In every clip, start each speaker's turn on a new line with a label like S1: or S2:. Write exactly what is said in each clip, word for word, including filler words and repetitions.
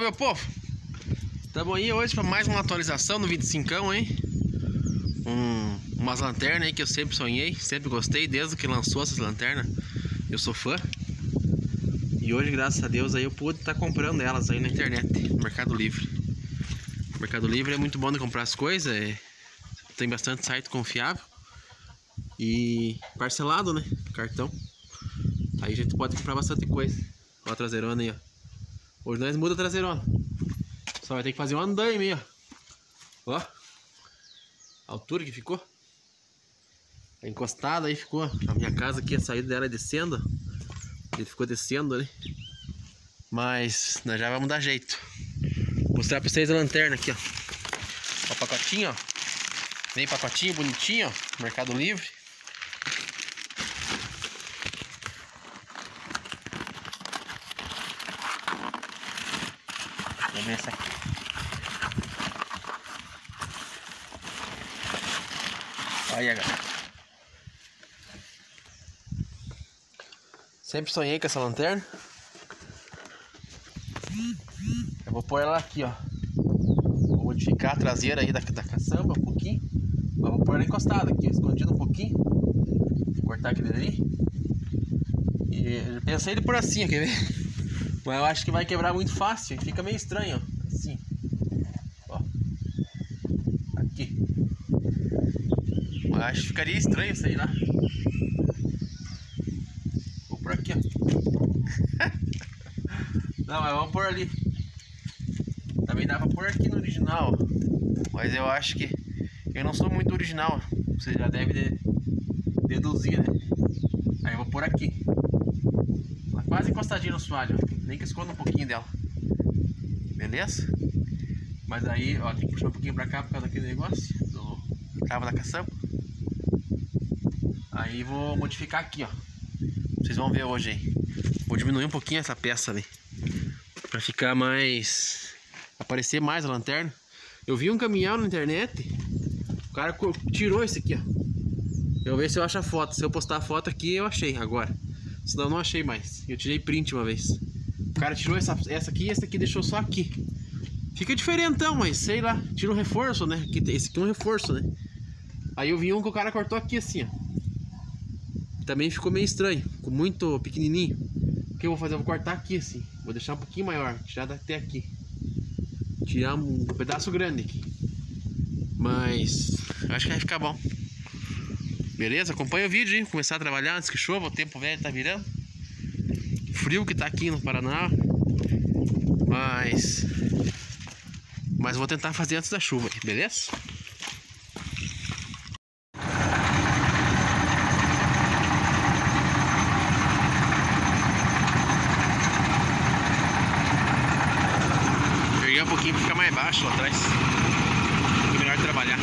S1: meu povo! Estamos aí hoje para mais uma atualização no vinte e cinco, hein? Um, umas lanternas aí que eu sempre sonhei, sempre gostei, desde que lançou essas lanternas. Eu sou fã. E hoje, graças a Deus, aí eu pude estar comprando elas aí na internet, no Mercado Livre. O Mercado Livre é muito bom de comprar as coisas, é, tem bastante site confiável. E parcelado, né? Cartão. Aí a gente pode comprar bastante coisa. Ó a traseirona aí, ó. Hoje nós muda a traseirona. Só vai ter que fazer um andaime aí, ó. Ó. A altura que ficou. É encostada aí ficou. A minha casa aqui, a saída dela é descendo. Ele ficou descendo ali. Mas nós já vamos dar jeito. Vou mostrar pra vocês a lanterna aqui, ó. Ó o pacotinho, ó. Vem pacotinho bonitinho, ó. Mercado Livre. Vamos ver essa aqui. Olha, galera. Sempre sonhei com essa lanterna. Eu vou pôr ela aqui, ó. Vou modificar a traseira aí da, da caçamba um pouquinho. Eu vou pôr ela encostada aqui, escondida um pouquinho. Vou cortar aquele ali. E eu pensei ele por assim, ó, quer ver? Mas eu acho que vai quebrar muito fácil. Fica meio estranho, ó. Assim. Ó. Aqui. Mas acho que ficaria estranho, sei lá. Vou por aqui, ó. Não, mas vamos pôr ali. Também dá pra pôr aqui no original. Mas eu acho que eu não sou muito original. Você já deve de, deduzir, né? Aí eu vou pôr aqui. Quase encostadinho no soalho. Nem que esconda um pouquinho dela. Beleza? Mas aí, ó, tem que puxar um pouquinho pra cá por causa daquele negócio do cravo da caçamba. Aí vou modificar aqui, ó. Vocês vão ver hoje aí. Vou diminuir um pouquinho essa peça ali. Pra ficar mais... aparecer mais a lanterna. Eu vi um caminhão na internet. O cara tirou esse aqui, ó. Eu vou ver se eu acho a foto. Se eu postar a foto aqui, eu achei agora. Senão eu não achei mais. Eu tirei print uma vez. O cara tirou essa, essa aqui e essa aqui deixou só aqui. Fica diferentão, mas sei lá. Tira um reforço, né? Esse aqui é um reforço, né? Aí eu vi um que o cara cortou aqui assim, ó. Também ficou meio estranho. Ficou muito pequenininho. O que eu vou fazer? Eu vou cortar aqui assim. Vou deixar um pouquinho maior. Tirar até aqui. Tirar um pedaço grande aqui. Mas acho que vai ficar bom. Beleza? Acompanha o vídeo, hein? Vou começar a trabalhar antes que chova. O tempo velho tá virando. Frio que tá aqui no Paraná. Mas Mas vou tentar fazer antes da chuva, beleza? Peguei um pouquinho pra ficar mais baixo lá atrás. Fica melhor de trabalhar.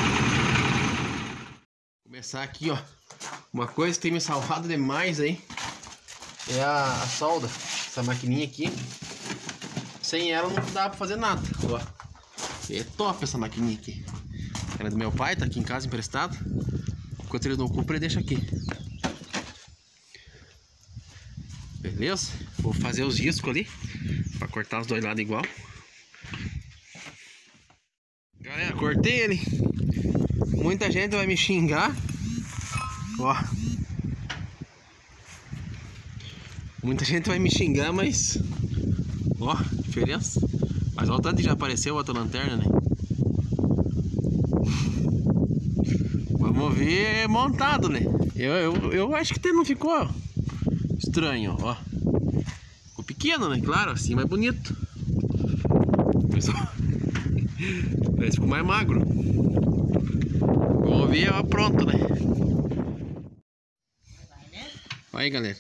S1: Começar aqui, ó. Uma coisa que tem me salvado demais aí é a, a solda. Essa maquininha aqui. Sem ela não dá pra fazer nada, ó. É top essa maquininha aqui. Ela é do meu pai, tá aqui em casa emprestado. Enquanto ele não compra, ele deixa aqui. Beleza? Vou fazer os riscos ali pra cortar os dois lados igual. Galera, cortei ele. Muita gente vai me xingar. Ó. Muita gente vai me xingar, mas... ó, diferença. Mas olha o tanto que já apareceu outra lanterna, né? Vamos ver montado, né? Eu, eu, eu acho que não ficou estranho, ó. Ficou pequeno, né? Claro, assim mais bonito. Mas ficou mais magro. Vamos ver, ó, pronto, né? Aí, galera.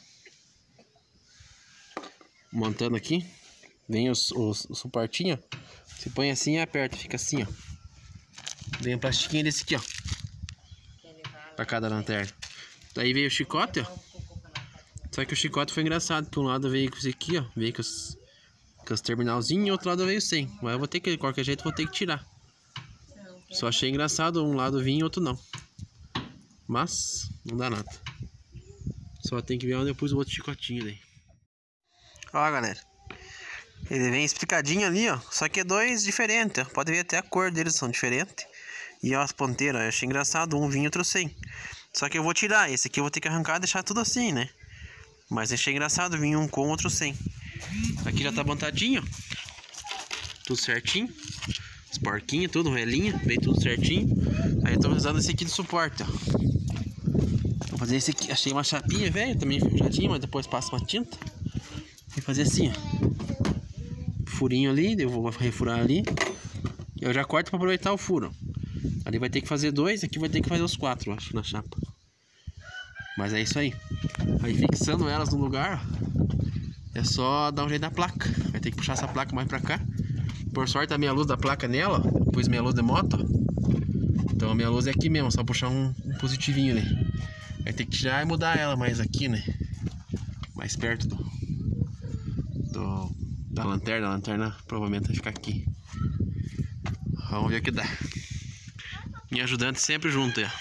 S1: Montando aqui. Vem os, os, os suportinhos. Você põe assim e aperta, fica assim, ó. Vem um plastiquinho desse aqui, ó. Pra cada lanterna. Daí veio o chicote, ó. Só que o chicote foi engraçado. Que um lado veio com esse aqui, ó. Veio com os, com os terminalzinhos e outro lado veio sem. Mas eu vou ter que, de qualquer jeito, vou ter que tirar. Só achei engraçado. Um lado vinha e outro não. Mas não dá nada. Só tem que ver onde eu pus o outro chicotinho daí. Ó, galera. Ele vem explicadinho ali, ó. Só que é dois diferentes, ó. Pode ver até a cor deles são diferentes. E ó, as ponteiras, eu achei engraçado. Um vinho, outro sem. Só que eu vou tirar. Esse aqui eu vou ter que arrancar e deixar tudo assim, né? Mas achei engraçado, vinho um com, outro sem. Aqui já tá montadinho. Tudo certinho. Os porquinhos, tudo, relinha. Veio tudo certinho. Aí eu tô usando esse aqui de suporte, ó. Vou fazer esse aqui. Achei uma chapinha, velho. Também fechadinho, mas depois passa uma tinta. E fazer assim, ó. Furinho ali, eu vou refurar ali. Eu já corto pra aproveitar o furo. Ali vai ter que fazer dois, aqui vai ter que fazer os quatro, eu acho, na chapa. Mas é isso aí. Aí fixando elas no lugar, ó, é só dar um jeito na placa. Vai ter que puxar essa placa mais pra cá. Por sorte a minha luz da placa nela, ó. Pus minha luz de moto, ó. Então a minha luz é aqui mesmo, só puxar um, um positivinho ali. Vai ter que tirar e mudar ela mais aqui, né? Mais perto do, do da lanterna. A lanterna provavelmente vai ficar aqui. Vamos ver o que dá. Minha ajudante sempre junto aí, ó.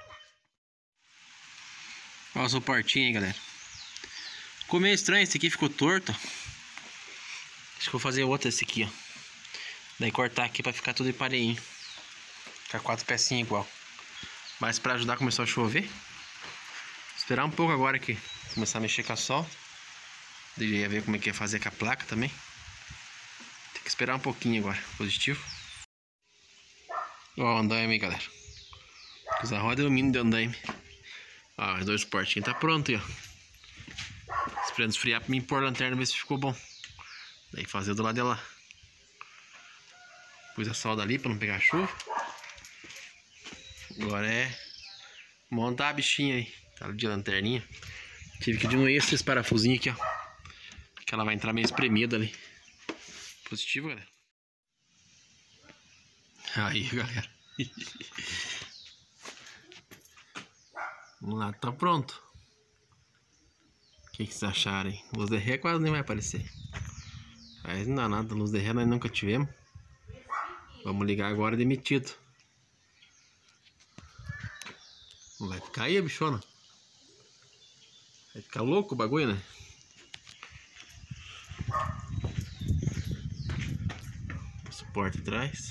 S1: Olha o suportinho aí, galera. Ficou meio estranho, esse aqui ficou torto. Acho que vou fazer outro esse aqui, ó. Daí cortar aqui pra ficar tudo em pareinho. Ficar quatro pecinhas igual. Mas pra ajudar começou a chover. Esperar um pouco agora aqui. Começar a mexer com a sol. Devia ver como é que ia fazer com a placa também. Tem que esperar um pouquinho agora. Positivo. Ó o andaime aí, galera. Fiz a roda e o mino de andaime. Ó, os dois portinhos tá pronto aí, ó. Esperando esfriar pra mim pôr a lanterna, ver se ficou bom. Daí fazer do lado de lá. Pus a solda ali pra não pegar chuva. Agora é montar a bichinha aí. Tá de lanterninha. Tive que diminuir esses parafusinhos aqui, ó. Que ela vai entrar meio espremida ali. Positivo, galera. Aí, galera. Vamos lá, tá pronto. O que, que vocês acharam, hein? Luz de ré quase nem vai aparecer. Mas não dá nada, luz de ré nós nunca tivemos. Vamos ligar agora demitido. Não vai ficar aí, bichona. Vai ficar louco o bagulho, né? Suporte atrás.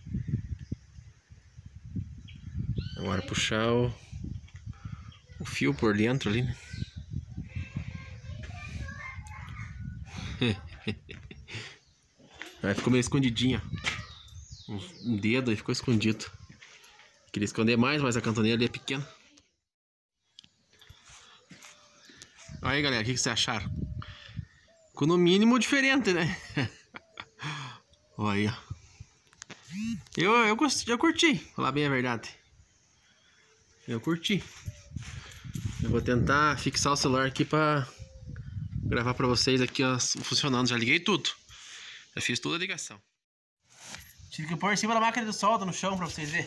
S1: Agora puxar o, o fio por dentro ali, né? Aí ficou meio escondidinho, ó. Um dedo aí ficou escondido. Queria esconder mais, mas a cantoneira ali é pequena. Aí, galera, o que, que vocês acharam? Ficou no mínimo diferente, né? Olha aí, ó. Eu, eu, gostei, eu curti, falar bem a verdade. Eu curti. Eu vou tentar fixar o celular aqui pra gravar pra vocês aqui, ó, funcionando. Já liguei tudo. Já fiz toda a ligação. Tive que pôr em cima da máquina de solda no chão pra vocês verem.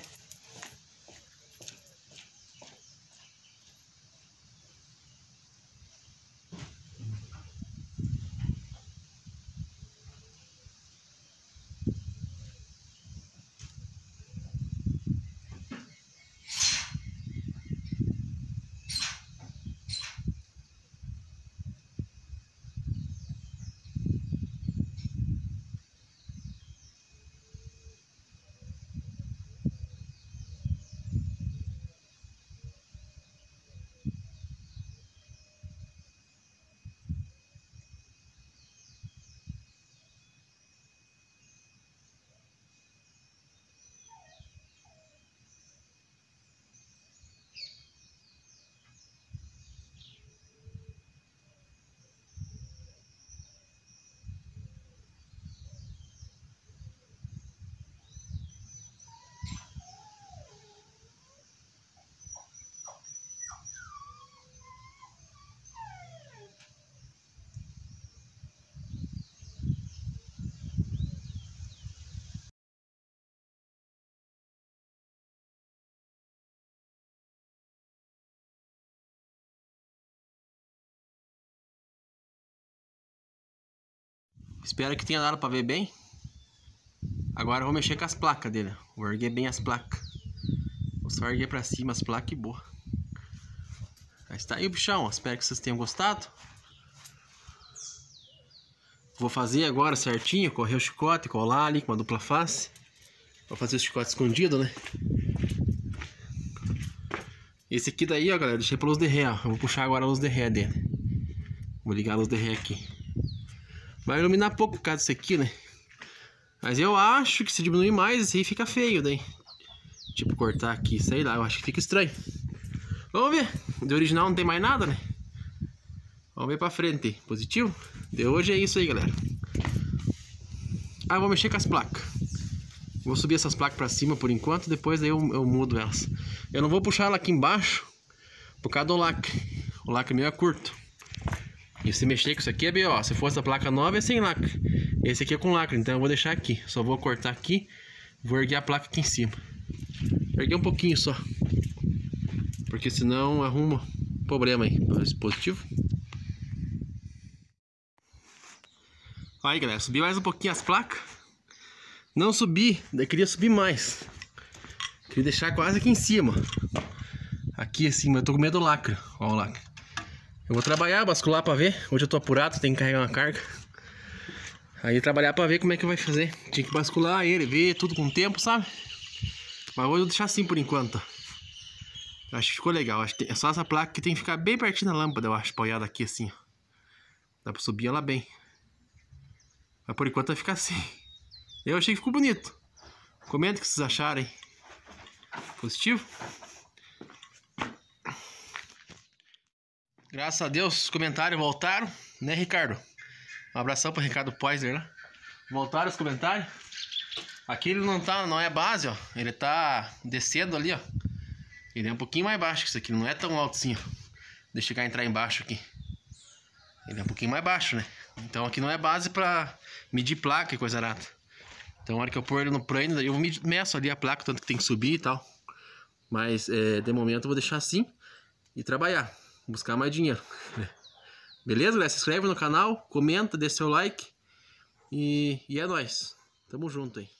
S1: Espero que tenha dado pra ver bem. Agora eu vou mexer com as placas dele. Vou erguer bem as placas. Vou só erguer pra cima as placas e boa. Aí está aí o bichão. Espero que vocês tenham gostado. Vou fazer agora certinho, correr o chicote, colar ali com uma dupla face. Vou fazer o chicote escondido, né? Esse aqui daí, ó, galera, deixei pra luz de ré, ó. Eu vou puxar agora a luz de ré dele. Vou ligar a luz de ré aqui. Vai iluminar pouco por causa disso aqui, né? Mas eu acho que se diminuir mais, esse aí fica feio daí. Tipo, cortar aqui, sei lá, eu acho que fica estranho. Vamos ver. De original não tem mais nada, né? Vamos ver pra frente. Positivo? De hoje é isso aí, galera. Ah, eu vou mexer com as placas. Vou subir essas placas pra cima por enquanto, depois aí eu, eu mudo elas. Eu não vou puxar ela aqui embaixo por causa do lacre. O lacre meu é curto. E se mexer com isso aqui é B O. Se fosse a placa nova é sem lacre. Esse aqui é com lacre, então eu vou deixar aqui. Só vou cortar aqui. Vou erguer a placa aqui em cima. Erguer um pouquinho só. Porque senão arruma problema aí. Esse positivo. Aí, galera, subi mais um pouquinho as placas. Não subi, eu queria subir mais. Queria deixar quase aqui em cima. Aqui assim, mas eu tô com medo do lacre. Ó o lacre. Eu vou trabalhar, bascular pra ver. Hoje eu tô apurado, tenho que carregar uma carga. Aí trabalhar pra ver como é que vai fazer. Tinha que bascular ele, ver tudo com o tempo, sabe? Mas vou deixar assim por enquanto. Acho que ficou legal. Acho que é só essa placa que tem que ficar bem pertinho da lâmpada, eu acho, apoiada aqui assim, ó. Dá pra subir ela bem. Mas por enquanto vai ficar assim. Eu achei que ficou bonito. Comenta o que vocês acharam aí. Positivo? Graças a Deus, os comentários voltaram, né, Ricardo? Um abração para Ricardo Poisler, né? Voltaram os comentários. Aqui ele não tá, não é base, ó. Ele tá descendo ali, ó. Ele é um pouquinho mais baixo que isso aqui, não é tão alto assim, ó. Deixa eu chegar a entrar embaixo aqui. Ele é um pouquinho mais baixo, né? Então aqui não é base pra medir placa e coisa nada. Então, na hora que eu pôr ele no plano, eu meço ali a placa, tanto que tem que subir e tal. Mas, é, de momento, eu vou deixar assim e trabalhar. Buscar mais dinheiro. Beleza, galera? Se inscreve no canal, comenta, deixa seu like. E, e é nóis. Tamo junto aí.